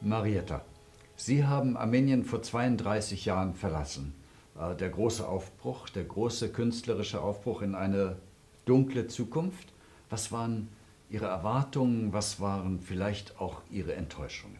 Marietta, Sie haben Armenien vor 32 Jahren verlassen. Der große Aufbruch, der große künstlerische Aufbruch in eine dunkle Zukunft. Was waren Ihre Erwartungen, was waren vielleicht auch Ihre Enttäuschungen?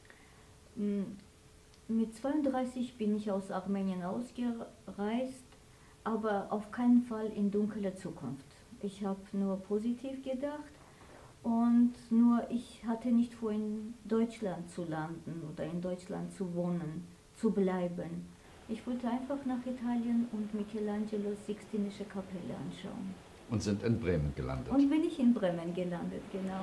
Mit 32 bin ich aus Armenien ausgereist, aber auf keinen Fall in dunkle Zukunft. Ich habe nur positiv gedacht und nur ich hatte nicht vor, in Deutschland zu landen oder in Deutschland zu wohnen, zu bleiben. Ich wollte einfach nach Italien und Michelangelos Sixtinische Kapelle anschauen. Und sind in Bremen gelandet. Und bin ich in Bremen gelandet, genau.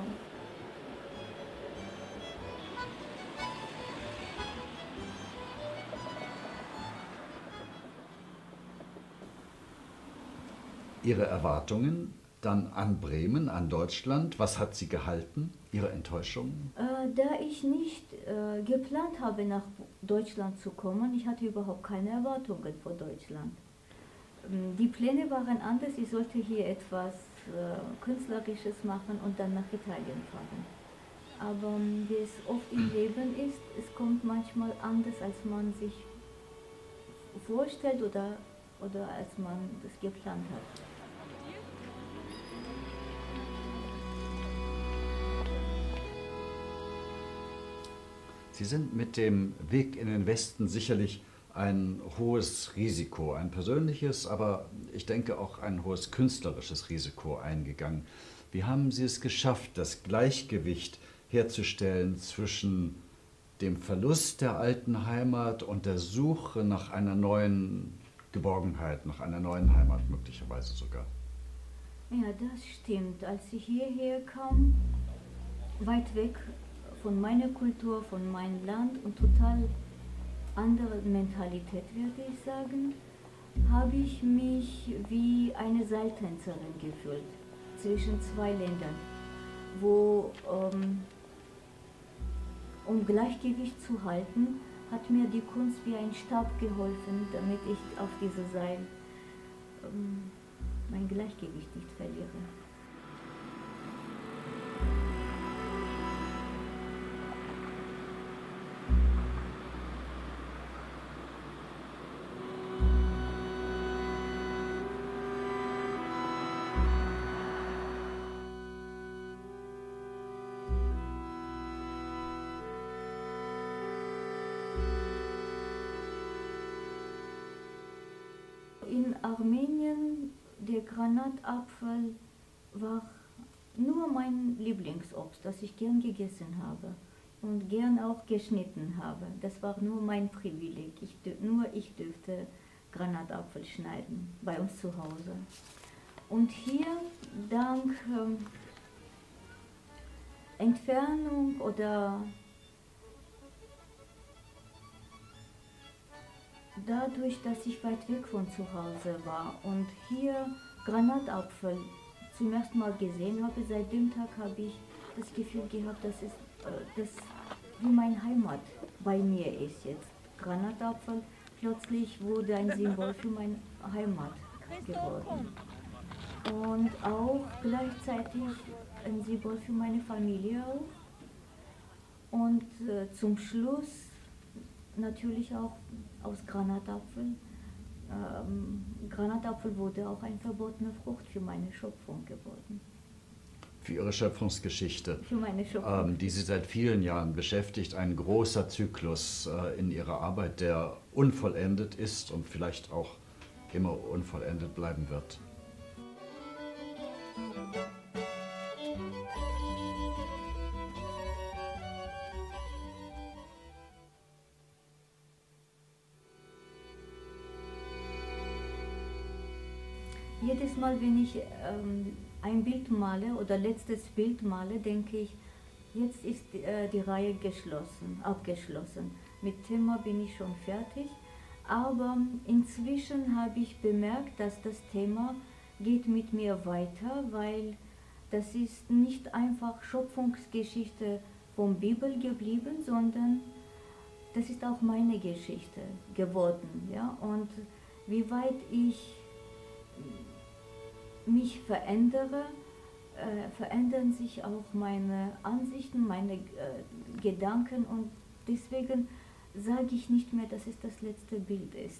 Ihre Erwartungen dann an Bremen, an Deutschland, was hat Sie gehalten? Ihre Enttäuschungen? Da ich nicht geplant habe, nach Deutschland zu kommen, ich hatte überhaupt keine Erwartungen vor Deutschland. Die Pläne waren anders, ich sollte hier etwas Künstlerisches machen und dann nach Italien fahren. Aber wie es oft im Leben ist, es kommt manchmal anders, als man sich vorstellt oder als man das geplant hat. Sie sind mit dem Weg in den Westen sicherlich ein hohes Risiko, ein persönliches, aber ich denke auch ein hohes künstlerisches Risiko eingegangen. Wie haben Sie es geschafft, das Gleichgewicht herzustellen zwischen dem Verlust der alten Heimat und der Suche nach einer neuen Geborgenheit, nach einer neuen Heimat möglicherweise sogar? Ja, das stimmt. Als ich hierher kam, weit weg von meiner Kultur, von meinem Land und total andere Mentalität, würde ich sagen, habe ich mich wie eine Seiltänzerin gefühlt zwischen zwei Ländern, wo um Gleichgewicht zu halten, hat mir die Kunst wie ein Stab geholfen, damit ich auf diesem Seil mein Gleichgewicht nicht verliere. In Armenien, der Granatapfel war nur mein Lieblingsobst, das ich gern gegessen habe und gern auch geschnitten habe. Das war nur mein Privileg. Nur ich dürfte Granatapfel schneiden, bei uns zu Hause. Und hier, dank Entfernung oder dadurch, dass ich weit weg von zu Hause war und hier Granatapfel zum ersten Mal gesehen habe, seit dem Tag habe ich das Gefühl gehabt, dass es wie meine Heimat bei mir ist jetzt. Granatapfel plötzlich wurde ein Symbol für meine Heimat geworden. Und auch gleichzeitig ein Symbol für meine Familie auch. Und zum Schluss natürlich auch aus Granatapfel. Granatapfel wurde auch eine verbotene Frucht für meine Schöpfung geworden. Für Ihre Schöpfungsgeschichte, Für meine Schöpfung. die Sie seit vielen Jahren beschäftigt, ein großer Zyklus in Ihrer Arbeit, der unvollendet ist und vielleicht auch immer unvollendet bleiben wird. Jedes Mal, wenn ich ein Bild male oder letztes Bild male, denke ich, jetzt ist die Reihe abgeschlossen. Mit Thema bin ich schon fertig, aber inzwischen habe ich bemerkt, dass das Thema geht mit mir weiter, weil das ist nicht einfach Schöpfungsgeschichte von Bibel geblieben, sondern das ist auch meine Geschichte geworden. Ja? Und wie weit ich mich verändere, verändern sich auch meine Ansichten, meine Gedanken und deswegen sage ich nicht mehr, dass es das letzte Bild ist.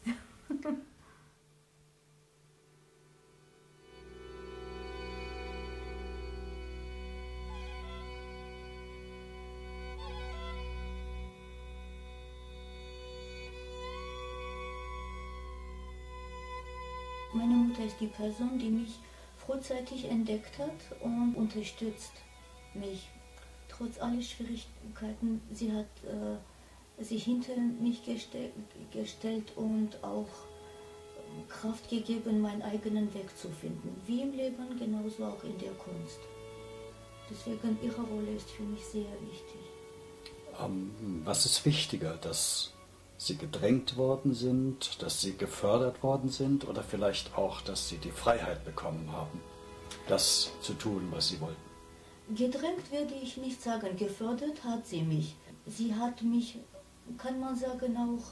Meine Mutter ist die Person, die mich frühzeitig entdeckt hat und unterstützt mich. Trotz aller Schwierigkeiten, sie hat sich hinter mich gestellt und auch Kraft gegeben, meinen eigenen Weg zu finden. Wie im Leben, genauso auch in der Kunst. Deswegen ihre Rolle ist für mich sehr wichtig. Was ist wichtiger, dass Sie gedrängt worden sind, dass Sie gefördert worden sind oder vielleicht auch, dass Sie die Freiheit bekommen haben, das zu tun, was Sie wollten? Gedrängt werde ich nicht sagen, gefördert hat sie mich. Sie hat mich, kann man sagen, auch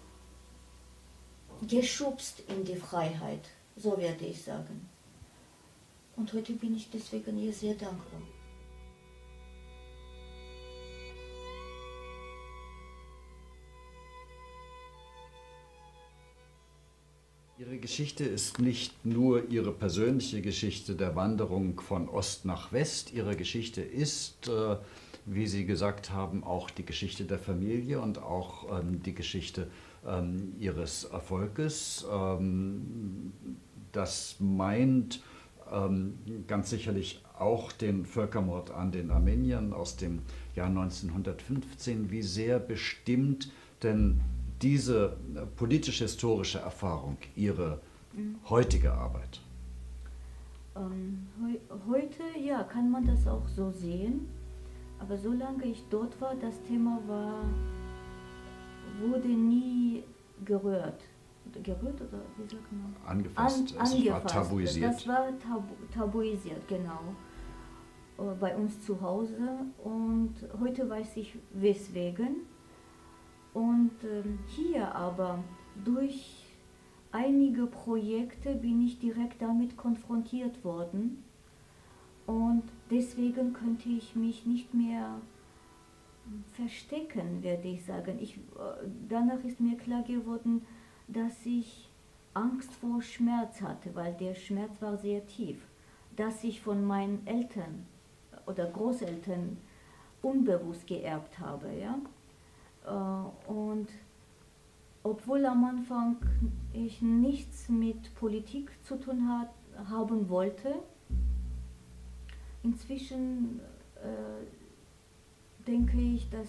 geschubst in die Freiheit, so werde ich sagen. Und heute bin ich deswegen ihr sehr dankbar. Ihre Geschichte ist nicht nur Ihre persönliche Geschichte der Wanderung von Ost nach West. Ihre Geschichte ist, wie Sie gesagt haben, auch die Geschichte der Familie und auch die Geschichte Ihres Erfolges. Das meint ganz sicherlich auch den Völkermord an den Armeniern aus dem Jahr 1915. Wie sehr bestimmt denn diese politisch-historische Erfahrung Ihre heutige Arbeit? Heute, ja, kann man das auch so sehen, aber solange ich dort war, das Thema wurde nie gerührt. Gerührt oder wie sagt man? Angefasst, es war tabuisiert. Das war tabuisiert, genau, bei uns zu Hause, und heute weiß ich weswegen. Und hier aber durch einige Projekte bin ich direkt damit konfrontiert worden, und deswegen könnte ich mich nicht mehr verstecken, werde ich sagen. Danach ist mir klar geworden, dass ich Angst vor Schmerz hatte, weil der Schmerz war sehr tief, dass ich von meinen Eltern oder Großeltern unbewusst geerbt habe, ja. Und obwohl am Anfang ich nichts mit Politik zu tun haben wollte, inzwischen denke ich, dass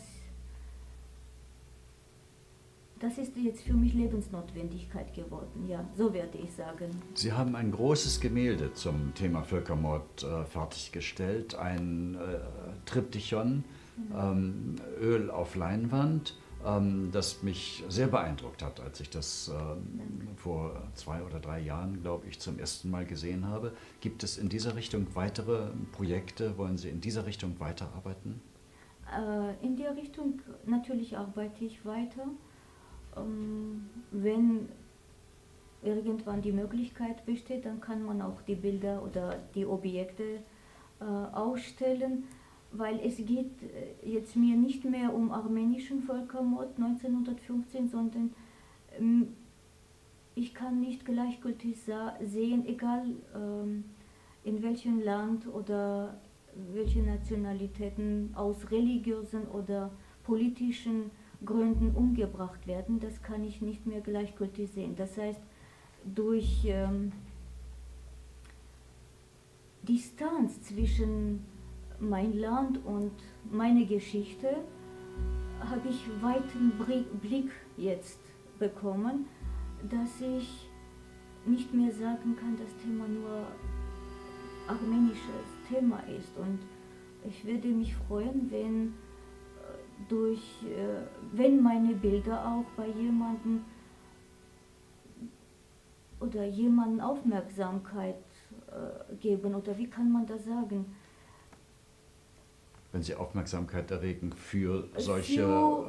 das ist jetzt für mich Lebensnotwendigkeit geworden, ja, so werde ich sagen. Sie haben ein großes Gemälde zum Thema Völkermord fertiggestellt, ein Triptychon, Öl auf Leinwand, das mich sehr beeindruckt hat, als ich das vor 2 oder 3 Jahren, glaube ich, zum ersten Mal gesehen habe. Gibt es in dieser Richtung weitere Projekte? Wollen Sie in dieser Richtung weiterarbeiten? In der Richtung natürlich arbeite ich weiter. Wenn irgendwann die Möglichkeit besteht, dann kann man auch die Bilder oder die Objekte ausstellen, weil es geht jetzt mir nicht mehr um armenischen Völkermord 1915, sondern ich kann nicht gleichgültig sehen, egal in welchem Land oder welche Nationalitäten aus religiösen oder politischen Gründen umgebracht werden, das kann ich nicht mehr gleichgültig sehen. Das heißt, durch Distanz zwischen mein Land und meine Geschichte habe ich weiten Blick jetzt bekommen, dass ich nicht mehr sagen kann, dass das Thema nur armenisches Thema ist. Und ich würde mich freuen, wenn meine Bilder auch bei jemandem oder jemanden Aufmerksamkeit geben, oder wie kann man das sagen? Wenn Sie Aufmerksamkeit erregen für solche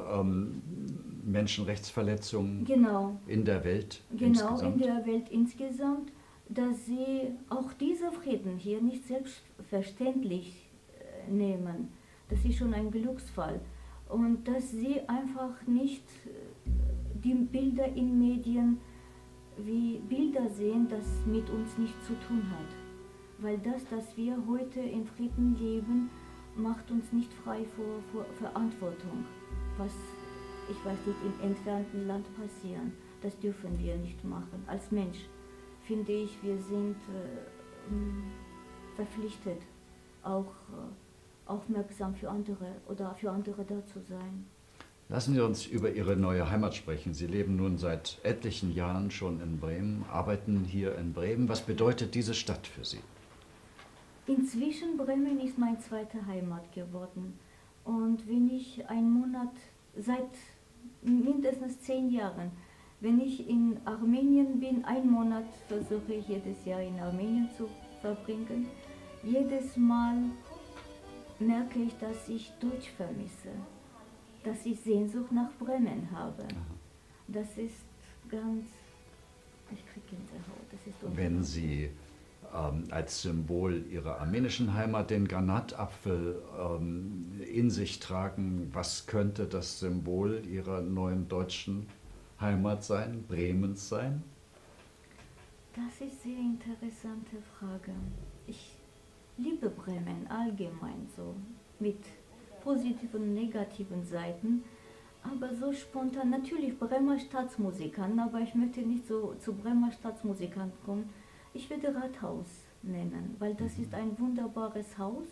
Menschenrechtsverletzungen in der Welt insgesamt? Genau, in der Welt insgesamt, dass sie auch diese Frieden hier nicht selbstverständlich nehmen. Das ist schon ein Glücksfall. und dass sie einfach nicht die Bilder in Medien wie Bilder sehen, das mit uns nichts zu tun hat. Weil das, dass wir heute in Frieden leben, macht uns nicht frei vor Verantwortung. Was, ich weiß nicht, im entfernten Land passieren, das dürfen wir nicht machen. Als Mensch finde ich, wir sind verpflichtet, auch aufmerksam für andere oder für andere da zu sein. Lassen Sie uns über Ihre neue Heimat sprechen. Sie leben nun seit etlichen Jahren schon in Bremen, arbeiten hier in Bremen. Was bedeutet diese Stadt für Sie? Inzwischen Bremen ist meine zweite Heimat geworden. Und wenn ich einen Monat, seit mindestens 10 Jahren, wenn ich in Armenien bin, einen Monat versuche ich jedes Jahr in Armenien zu verbringen. Jedes Mal merke ich, dass ich Deutsch vermisse, dass ich Sehnsucht nach Bremen habe. Das ist ganz, ich kriege Gänsehaut, das ist unfassbar. Wenn Sie als Symbol Ihrer armenischen Heimat den Granatapfel in sich tragen, was könnte das Symbol Ihrer neuen deutschen Heimat sein, Bremens sein? Das ist eine sehr interessante Frage. Ich liebe Bremen allgemein so, mit positiven und negativen Seiten, aber so spontan, natürlich Bremer Staatsmusikanten, aber ich möchte nicht so zu Bremer Staatsmusikanten kommen. Ich würde Rathaus nennen, weil das ist ein wunderbares Haus,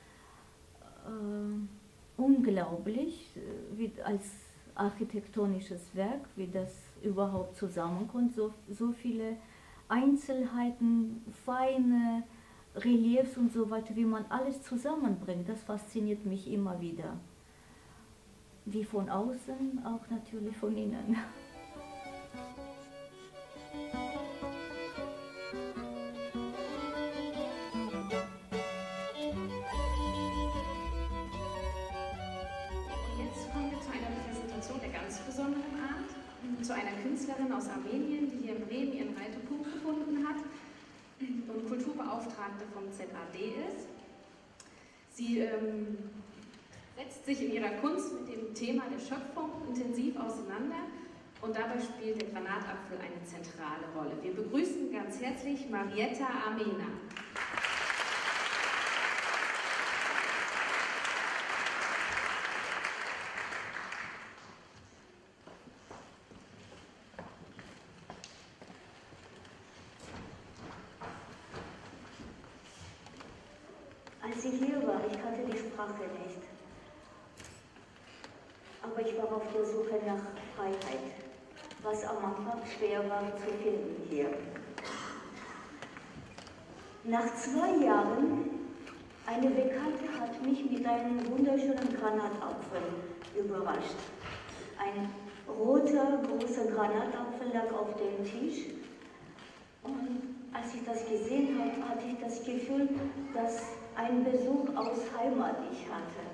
unglaublich, wie als architektonisches Werk, wie das überhaupt zusammenkommt, so viele Einzelheiten, feine Reliefs und so weiter, wie man alles zusammenbringt, das fasziniert mich immer wieder. Wie von außen, auch natürlich von innen. Zu einer Künstlerin aus Armenien, die hier in Bremen ihren Haltepunkt gefunden hat und Kulturbeauftragte vom ZAD ist. Sie setzt sich in ihrer Kunst mit dem Thema der Schöpfung intensiv auseinander und dabei spielt der Granatapfel eine zentrale Rolle. Wir begrüßen ganz herzlich Marietta Amena. Als ich hier war, ich kannte die Sprache nicht, aber ich war auf der Suche nach Freiheit, was am Anfang schwer war zu finden hier. Nach 2 Jahren, eine Bekannte hat mich mit einem wunderschönen Granatapfel überrascht. Ein roter, großer Granatapfel lag auf dem Tisch und als ich das gesehen habe, hatte ich das Gefühl, dass ein Besuch aus Heimat ich hatte.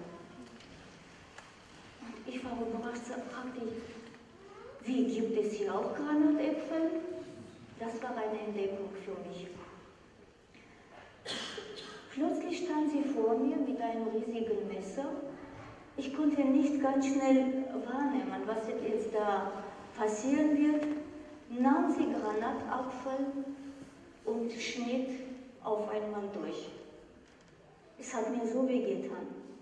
Und ich war überrascht, fragte ich, wie, gibt es hier auch Granatäpfel? Das war eine Entdeckung für mich. Plötzlich stand sie vor mir mit einem riesigen Messer. Ich konnte nicht ganz schnell wahrnehmen, was jetzt da passieren wird. Nahm sie Granatapfel und schnitt auf einmal durch. Es hat mir so wehgetan.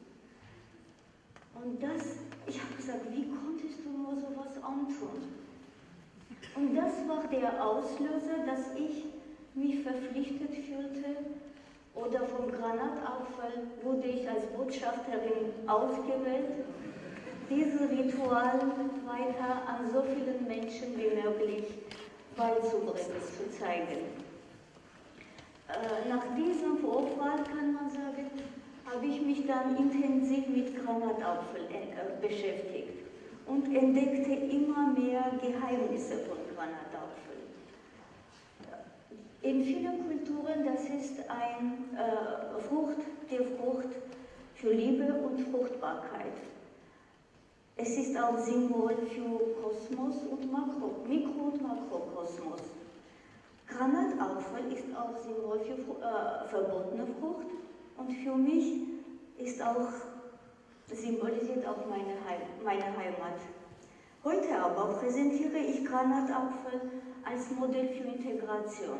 Und ich habe gesagt, wie konntest du nur sowas antun? Und das war der Auslöser, dass ich mich verpflichtet fühlte, oder vom Granatapfel wurde ich als Botschafterin ausgewählt, dieses Ritual weiter an so vielen Menschen wie möglich beizubringen, zu zeigen. Nach diesem Vorfall, kann man sagen, habe ich mich dann intensiv mit Granatapfel beschäftigt und entdeckte immer mehr Geheimnisse von Granatapfel. In vielen Kulturen, das ist die Frucht für Liebe und Fruchtbarkeit. Es ist auch Symbol für Kosmos und Mikro- und Makrokosmos. Granatapfel ist auch Symbol für verbotene Frucht und für mich ist auch symbolisiert auch meine Heimat. Heute aber präsentiere ich Granatapfel als Modell für Integration.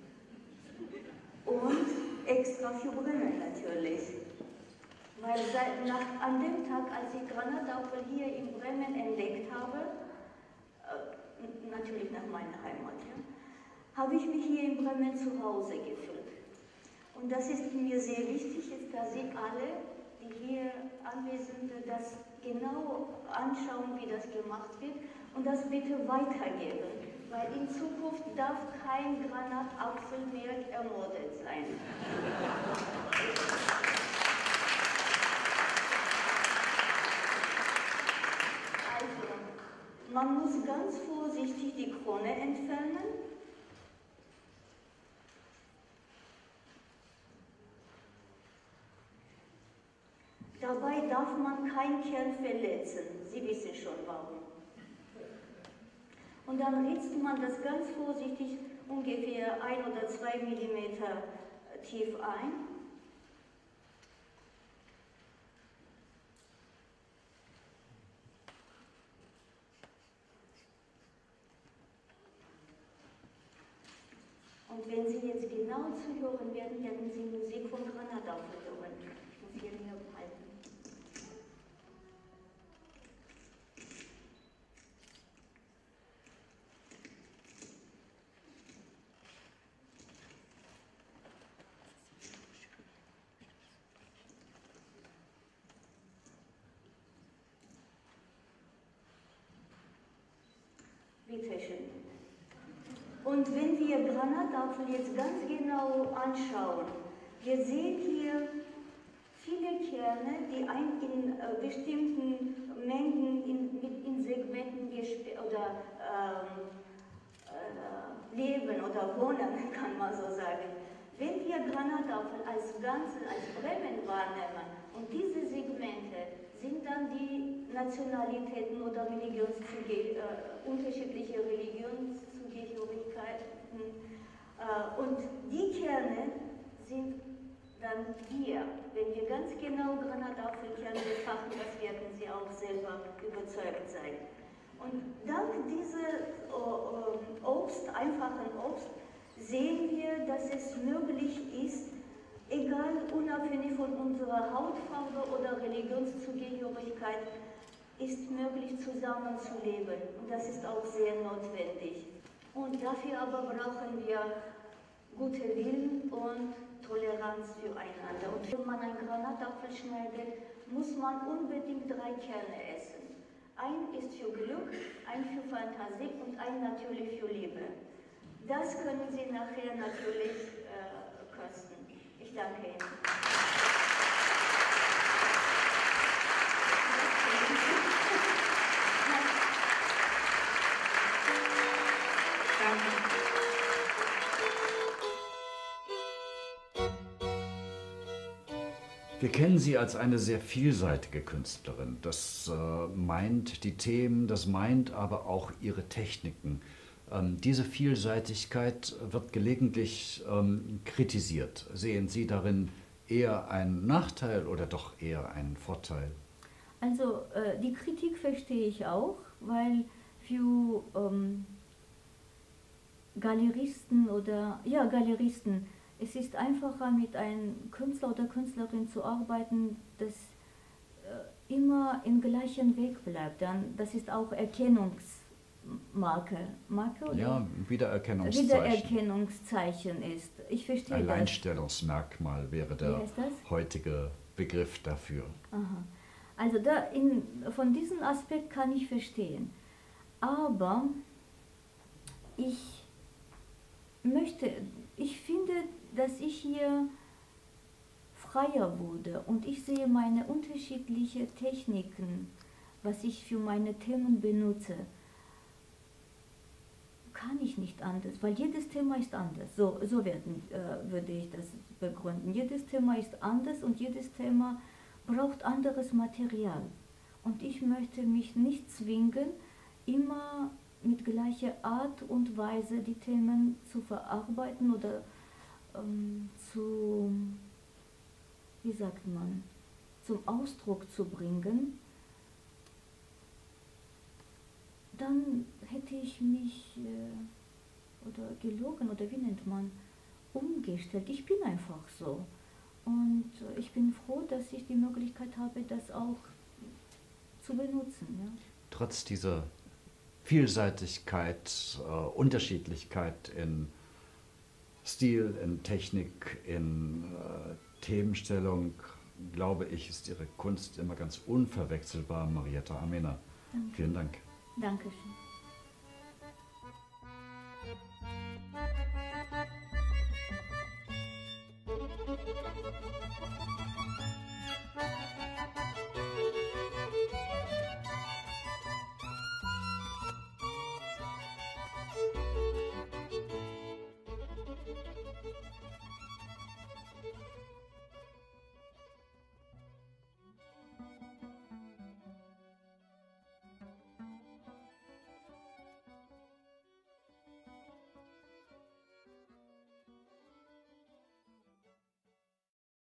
Und extra für Bremen natürlich. Weil an dem Tag, als ich Granatapfel hier in Bremen entdeckt habe, natürlich nach meiner Heimat, ja, habe ich mich hier in Bremen zu Hause gefühlt. Und das ist mir sehr wichtig, dass Sie alle, die hier Anwesenden, das genau anschauen, wie das gemacht wird und das bitte weitergeben, weil in Zukunft darf kein Granatapfel mehr ermordet sein. Also, man muss ganz vorsichtig die Krone entfernen. Dabei darf man keinen Kern verletzen. Sie wissen schon warum. Und dann ritzt man das ganz vorsichtig ungefähr 1 oder 2 Millimeter tief ein. Und wenn Sie jetzt genau zuhören werden, werden Sie Musik von Granatapfel hören. Ich muss hier näher halten. Bitte schön. Und wenn wir Granatapfel jetzt ganz genau anschauen, wir sehen hier viele Kerne, die in bestimmten Mengen in Segmenten leben oder wohnen, kann man so sagen. Wenn wir Granatapfel als Ganze, als Bremen wahrnehmen und diese Segmente sind dann die Nationalitäten oder unterschiedliche Religionszugehörigkeiten und die Kerne sind dann wir. Wenn wir ganz genau Granatapfelkerne betrachten, das werden Sie auch selber überzeugt sein. Und dank dieser einfachen Obst, sehen wir, dass es möglich ist, egal unabhängig von unserer Hautfarbe oder Religionszugehörigkeit, ist möglich zusammenzuleben. Und das ist auch sehr notwendig. Und dafür aber brauchen wir gute Willen und Toleranz füreinander. Und wenn man einen Granatapfel schneidet, muss man unbedingt 3 Kerne essen. Ein ist für Glück, ein für Fantasie und ein natürlich für Liebe. Das können Sie nachher natürlich kosten. Ich danke Ihnen. Wir kennen Sie als eine sehr vielseitige Künstlerin. Das meint die Themen, das meint aber auch Ihre Techniken. Diese Vielseitigkeit wird gelegentlich kritisiert. Sehen Sie darin eher einen Nachteil oder doch eher einen Vorteil? Also die Kritik verstehe ich auch, weil für Galeristen Galeristen, es ist einfacher, mit einem Künstler oder Künstlerin zu arbeiten, das immer im gleichen Weg bleibt. Das ist auch Erkennungsmarke. Oder? Ja, Wiedererkennungszeichen. Wiedererkennungszeichen ist. Ich verstehe das. Alleinstellungsmerkmal wäre der heutige Begriff dafür. Aha. Also von diesem Aspekt kann ich verstehen. Aber ich finde, dass ich hier freier wurde und ich sehe meine unterschiedlichen Techniken, was ich für meine Themen benutze, kann ich nicht anders, weil jedes Thema ist anders. So würde ich das begründen. Jedes Thema ist anders und jedes Thema braucht anderes Material. Und ich möchte mich nicht zwingen, immer mit gleicher Art und Weise die Themen zu verarbeiten oder zum Ausdruck zu bringen, dann hätte ich mich, oder gelogen, oder wie nennt man, umgestellt. Ich bin einfach so. Und ich bin froh, dass ich die Möglichkeit habe, das auch zu benutzen. Ja. Trotz dieser Vielseitigkeit, Unterschiedlichkeit in Stil, in Technik, in Themenstellung, glaube ich, ist Ihre Kunst immer ganz unverwechselbar, Marietta Amena. Danke. Vielen Dank. Dankeschön.